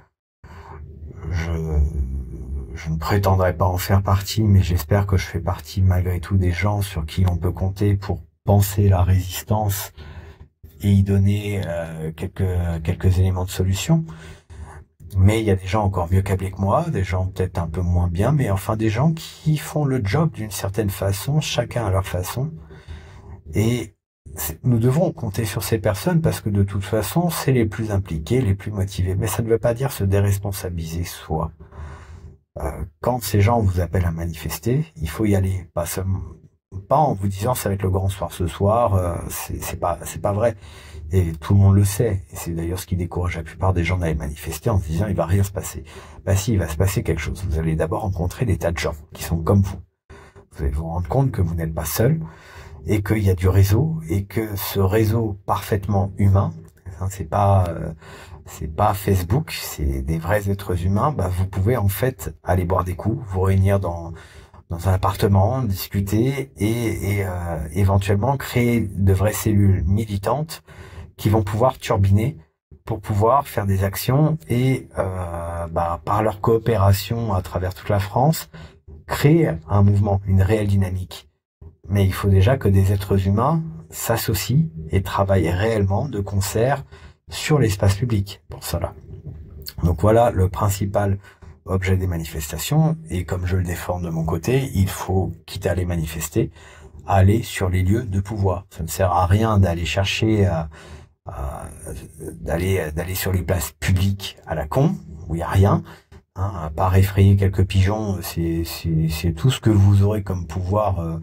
Je ne prétendrai pas en faire partie, mais j'espère que je fais partie malgré tout des gens sur qui on peut compter pour penser la résistance et y donner quelques éléments de solution. Mais il y a des gens encore mieux câblés que moi, des gens peut-être un peu moins bien, mais enfin des gens qui font le job d'une certaine façon, chacun à leur façon. Et nous devons compter sur ces personnes parce que de toute façon, c'est les plus impliqués, les plus motivés. Mais ça ne veut pas dire se déresponsabiliser soi. Quand ces gens vous appellent à manifester, il faut y aller. Pas en vous disant ça va être le grand soir ce soir, c'est pas vrai. Et tout le monde le sait. Et c'est d'ailleurs ce qui décourage la plupart des gens d'aller manifester en se disant il va rien se passer. Bah si, il va se passer quelque chose. Vous allez d'abord rencontrer des tas de gens qui sont comme vous. Vous allez vous rendre compte que vous n'êtes pas seul et qu'il y a du réseau et que ce réseau parfaitement humain, hein, c'est pas Facebook, c'est des vrais êtres humains. Bah vous pouvez en fait aller boire des coups, vous réunir dans un appartement, discuter et éventuellement créer de vraies cellules militantes qui vont pouvoir turbiner pour pouvoir faire des actions et par leur coopération à travers toute la France, créer un mouvement, une réelle dynamique. Mais il faut déjà que des êtres humains s'associent et travaillent réellement de concert sur l'espace public pour cela. Donc voilà le principal objet des manifestations, et comme je le défends de mon côté, il faut, quitte à aller manifester, aller sur les lieux de pouvoir. Ça ne sert à rien d'aller chercher d'aller sur les places publiques à la con, où il n'y a rien, hein, à part effrayer quelques pigeons, c'est tout ce que vous aurez comme pouvoir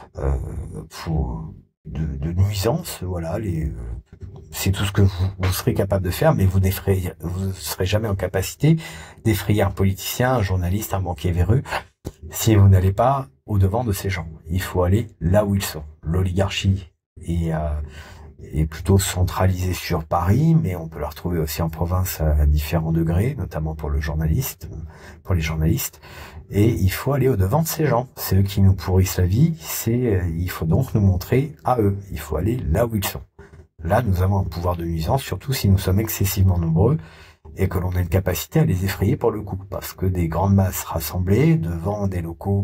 de nuisance, voilà, c'est tout ce que vous serez capable de faire, mais vous serez jamais en capacité d'effrayer un politicien, un journaliste, un banquier véreux, si vous n'allez pas au devant de ces gens. Il faut aller là où ils sont. L'oligarchie est plutôt centralisée sur Paris, mais on peut la retrouver aussi en province à différents degrés, notamment pour les journalistes. Et il faut aller au devant de ces gens. C'est eux qui nous pourrissent la vie. Il faut donc nous montrer à eux. Il faut aller là où ils sont. Là, nous avons un pouvoir de nuisance, surtout si nous sommes excessivement nombreux et que l'on a une capacité à les effrayer pour le coup. Parce que des grandes masses rassemblées devant des locaux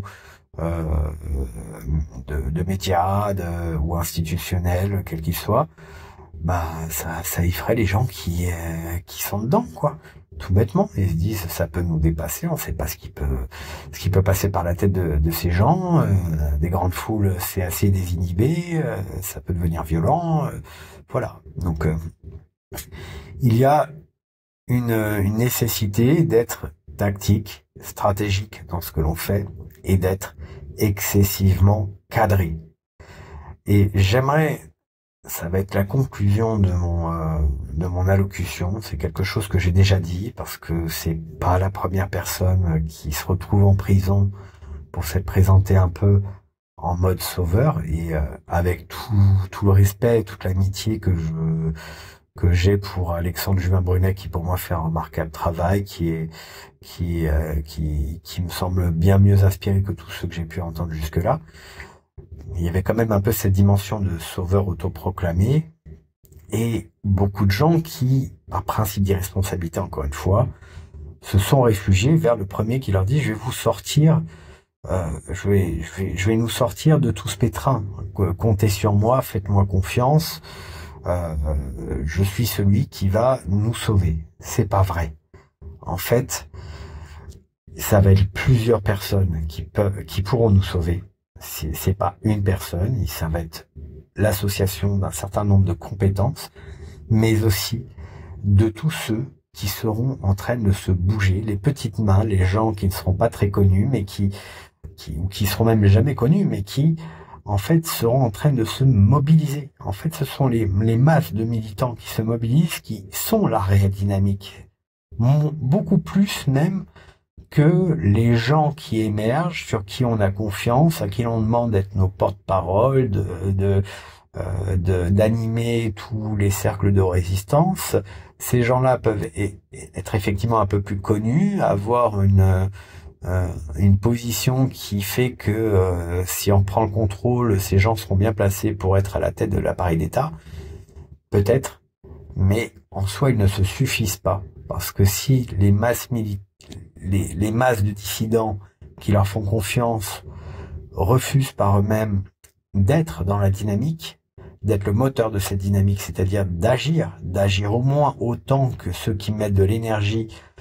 de médias ou institutionnels, quels qu'ils soient, bah ça effraie les gens qui sont dedans, quoi. Tout bêtement, ils se disent ça peut nous dépasser, on sait pas ce qui peut passer par la tête de ces gens. Des grandes foules, c'est assez désinhibé, ça peut devenir violent, voilà. Donc il y a une nécessité d'être tactique, stratégique dans ce que l'on fait et d'être excessivement cadré. Et j'aimerais, ça va être la conclusion de mon allocution, c'est quelque chose que j'ai déjà dit parce que c'est pas la première personne qui se retrouve en prison pour s'être présentée un peu en mode sauveur et avec tout le respect, toute l'amitié que j'ai pour Alexandre Juvin-Brunet, qui pour moi fait un remarquable travail, qui me semble bien mieux inspiré que tous ceux que j'ai pu entendre jusque-là. Il y avait quand même un peu cette dimension de sauveur autoproclamé et beaucoup de gens qui, par principe d'irresponsabilité encore une fois, se sont réfugiés vers le premier qui leur dit je vais vous sortir, je vais nous sortir de tout ce pétrin, comptez sur moi, faites-moi confiance, je suis celui qui va nous sauver. C'est pas vrai. En fait, ça va être plusieurs personnes qui pourront nous sauver. C'est pas une personne, ça va être l'association d'un certain nombre de compétences, mais aussi de tous ceux qui seront en train de se bouger, les petites mains, les gens qui ne seront pas très connus, mais qui seront même jamais connus, mais qui, en fait, seront en train de se mobiliser. En fait, ce sont les masses de militants qui se mobilisent, qui sont la réelle dynamique. Beaucoup plus même que les gens qui émergent, sur qui on a confiance, à qui l'on demande d'être nos porte-parole, d'animer tous les cercles de résistance. Ces gens-là peuvent être effectivement un peu plus connus, avoir une position qui fait que si on prend le contrôle, ces gens seront bien placés pour être à la tête de l'appareil d'État, peut-être, mais en soi ils ne se suffisent pas, parce que si les masses les masses de dissidents qui leur font confiance refusent par eux-mêmes d'être dans la dynamique, d'être le moteur de cette dynamique, c'est-à-dire d'agir au moins autant que ceux qui mettent de l'énergie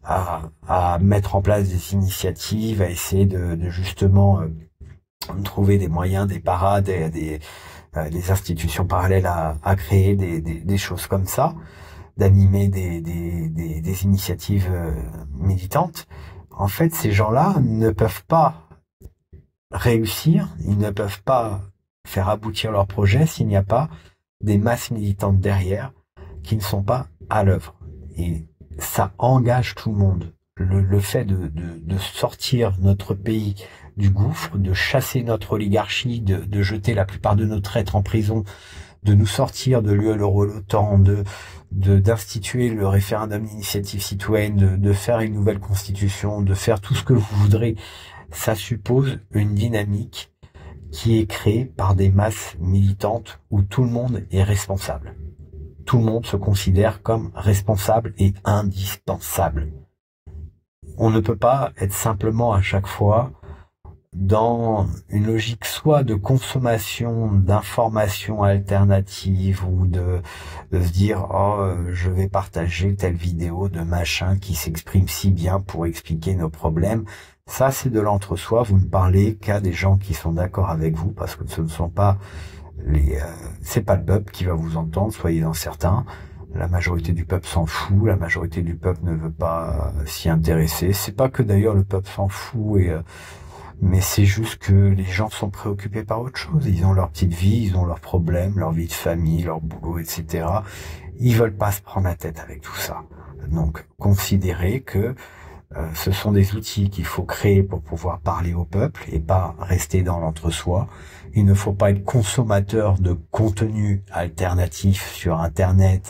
à mettre en place des initiatives, à essayer de justement trouver des moyens, des parades, des institutions parallèles à créer des choses comme ça, d'animer des initiatives militantes. En fait, ces gens-là ne peuvent pas réussir, ils ne peuvent pas faire aboutir leur projet s'il n'y a pas des masses militantes derrière qui ne sont pas à l'œuvre. Et ça engage tout le monde. Le fait de sortir notre pays du gouffre, de chasser notre oligarchie, de jeter la plupart de nos traîtres en prison, de nous sortir de l'UE, l'OTAN, d'instituer le référendum d'initiative citoyenne, de faire une nouvelle constitution, de faire tout ce que vous voudrez, ça suppose une dynamique qui est créée par des masses militantes où tout le monde est responsable. Tout le monde se considère comme responsable et indispensable. On ne peut pas être simplement à chaque fois dans une logique soit de consommation d'informations alternatives ou de se dire oh je vais partager telle vidéo de machin qui s'exprime si bien pour expliquer nos problèmes. Ça c'est de l'entre-soi, vous ne parlez qu'à des gens qui sont d'accord avec vous parce que ce ne sont pas c'est pas le peuple qui va vous entendre, soyez-en certains. La majorité du peuple s'en fout, la majorité du peuple ne veut pas s'y intéresser. C'est pas que d'ailleurs le peuple s'en fout mais c'est juste que les gens sont préoccupés par autre chose. Ils ont leur petite vie, ils ont leurs problèmes, leur vie de famille, leur boulot, etc. Ils veulent pas se prendre la tête avec tout ça. Donc, considérez que ce sont des outils qu'il faut créer pour pouvoir parler au peuple et pas rester dans l'entre-soi. Il ne faut pas être consommateur de contenu alternatif sur Internet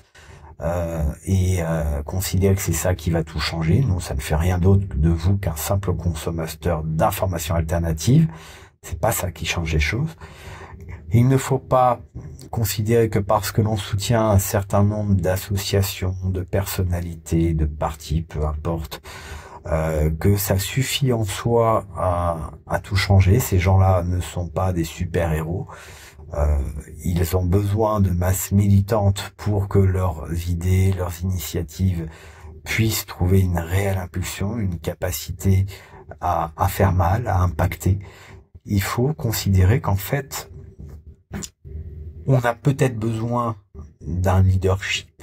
considérer que c'est ça qui va tout changer. Non, ça ne fait rien d'autre de vous qu'un simple consommateur d'informations alternatives. C'est pas ça qui change les choses. Il ne faut pas considérer que parce que l'on soutient un certain nombre d'associations, de personnalités, de partis, peu importe, que ça suffit en soi à tout changer. Ces gens-là ne sont pas des super-héros. Ils ont besoin de masses militantes pour que leurs idées, leurs initiatives puissent trouver une réelle impulsion, une capacité à faire mal, à impacter. Il faut considérer qu'en fait, on a peut-être besoin d'un leadership,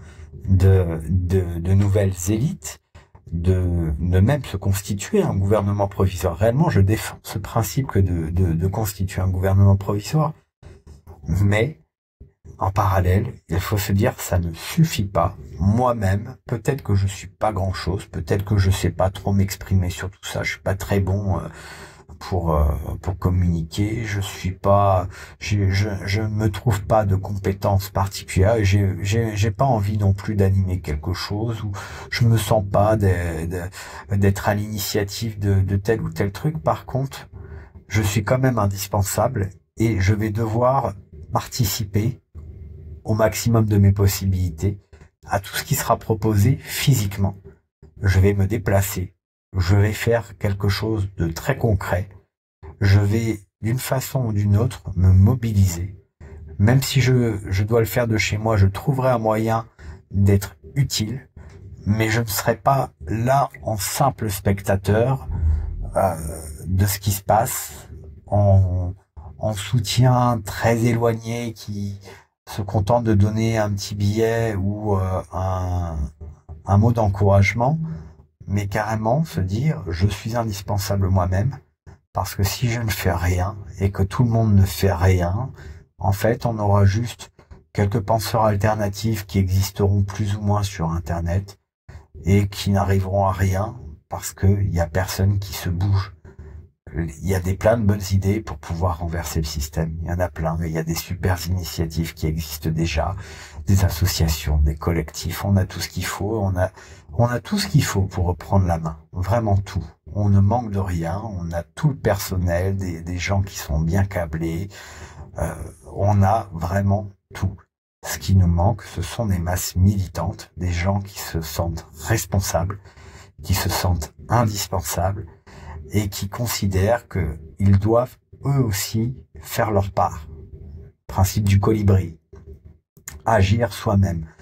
de nouvelles élites, de même se constituer un gouvernement provisoire. Réellement, je défends ce principe que de constituer un gouvernement provisoire. Mais, en parallèle, il faut se dire, ça ne suffit pas. Moi-même, peut-être que je suis pas grand-chose, peut-être que je sais pas trop m'exprimer sur tout ça, je suis pas très bon pour communiquer, je me trouve pas de compétences particulières, et j'ai pas envie non plus d'animer quelque chose, ou je me sens pas d'être à l'initiative de tel ou tel truc. Par contre, je suis quand même indispensable, et je vais devoir participer au maximum de mes possibilités à tout ce qui sera proposé physiquement. Je vais me déplacer, je vais faire quelque chose de très concret, je vais d'une façon ou d'une autre me mobiliser. Même si je dois le faire de chez moi, je trouverai un moyen d'être utile, mais je ne serai pas là en simple spectateur de ce qui se passe, en soutien très éloigné qui se contente de donner un petit billet ou un mot d'encouragement, mais carrément se dire je suis indispensable moi-même, parce que si je ne fais rien et que tout le monde ne fait rien, en fait on aura juste quelques penseurs alternatifs qui existeront plus ou moins sur Internet et qui n'arriveront à rien parce qu'il n'y a personne qui se bouge. Il y a plein de bonnes idées pour pouvoir renverser le système. Il y en a plein. Il y a des super initiatives qui existent déjà, des associations, des collectifs. On a tout ce qu'il faut. On a tout ce qu'il faut pour reprendre la main. Vraiment tout. On ne manque de rien. On a tout le personnel, des gens qui sont bien câblés. On a vraiment tout. Ce qui nous manque, ce sont des masses militantes, des gens qui se sentent responsables, qui se sentent indispensables, et qui considèrent qu'ils doivent eux aussi faire leur part. Principe du colibri. Agir soi-même.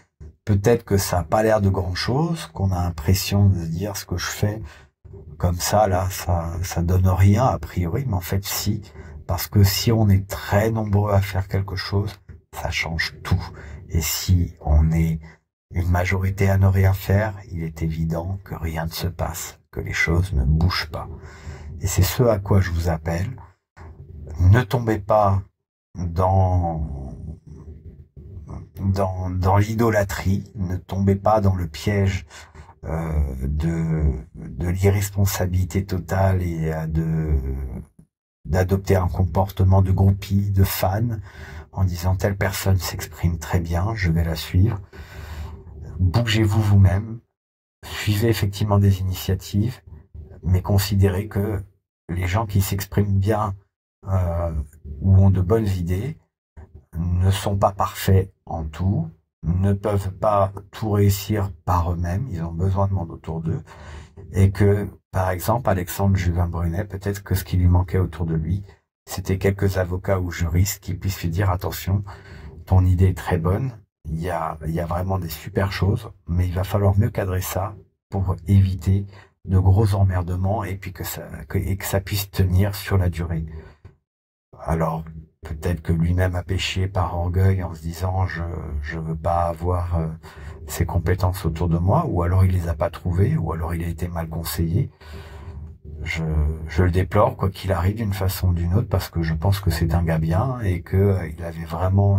peut-être que ça n'a pas l'air de grand-chose, qu'on a l'impression de se dire ce que je fais comme ça, là, ça donne rien a priori, mais en fait si, parce que si on est très nombreux à faire quelque chose, ça change tout. Et si on est une majorité à ne rien faire, il est évident que rien ne se passe, que les choses ne bougent pas. Et c'est ce à quoi je vous appelle. Ne tombez pas dans l'idolâtrie, ne tombez pas dans le piège de l'irresponsabilité totale et d'adopter un comportement de groupie, de fan, en disant telle personne s'exprime très bien, je vais la suivre. Bougez-vous vous-même, suivez effectivement des initiatives, mais considérez que les gens qui s'expriment bien ou ont de bonnes idées ne sont pas parfaits en tout, ne peuvent pas tout réussir par eux-mêmes, ils ont besoin de monde autour d'eux, et que, par exemple, Alexandre Juvin-Brunet, peut-être que ce qui lui manquait autour de lui, c'était quelques avocats ou juristes qui puissent lui dire attention, ton idée est très bonne, il y a vraiment des super choses, mais il va falloir mieux cadrer ça pour éviter de gros emmerdements et puis que ça puisse tenir sur la durée. Alors, peut-être que lui-même a péché par orgueil en se disant je veux pas avoir ces compétences autour de moi, ou alors il les a pas trouvées, ou alors il a été mal conseillé. Je le déplore quoi qu'il arrive d'une façon ou d'une autre, parce que je pense que c'est un gars bien et que il avait vraiment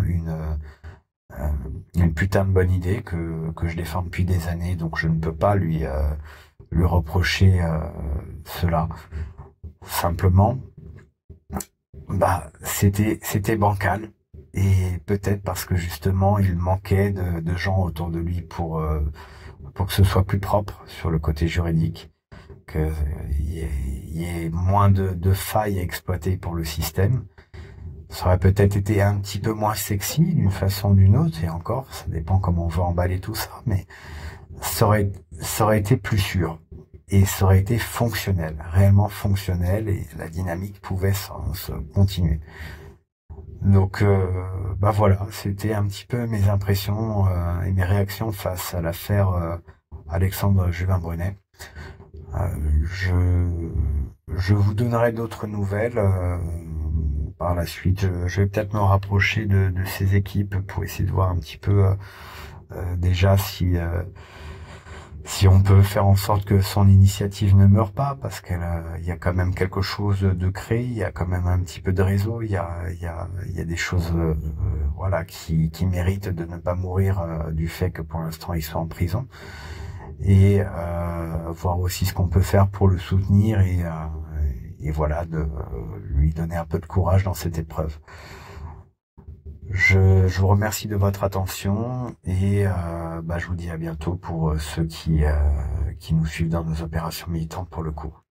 une putain de bonne idée que je défends depuis des années, donc je ne peux pas lui reprocher cela. Simplement, c'était bancal, et peut-être parce que justement il manquait de gens autour de lui pour que ce soit plus propre sur le côté juridique, qu'il y ait moins de failles à exploiter pour le système. Ça aurait peut-être été un petit peu moins sexy d'une façon ou d'une autre, et encore, ça dépend comment on veut emballer tout ça, mais ça aurait été plus sûr. Et ça aurait été fonctionnel, réellement fonctionnel, et la dynamique pouvait se continuer. Donc, voilà, c'était un petit peu mes impressions et mes réactions face à l'affaire Alexandre Juvin-Brunet. Je vous donnerai d'autres nouvelles par la suite. Je vais peut-être me rapprocher de ces équipes pour essayer de voir un petit peu déjà si on peut faire en sorte que son initiative ne meure pas, parce qu'il y a quand même quelque chose de créé, il y a quand même un petit peu de réseau, il y a des choses voilà qui méritent de ne pas mourir du fait que pour l'instant ils sont en prison, et voir aussi ce qu'on peut faire pour le soutenir et voilà, de lui donner un peu de courage dans cette épreuve. Je vous remercie de votre attention, et je vous dis à bientôt pour ceux qui nous suivent dans nos opérations militantes pour le coup.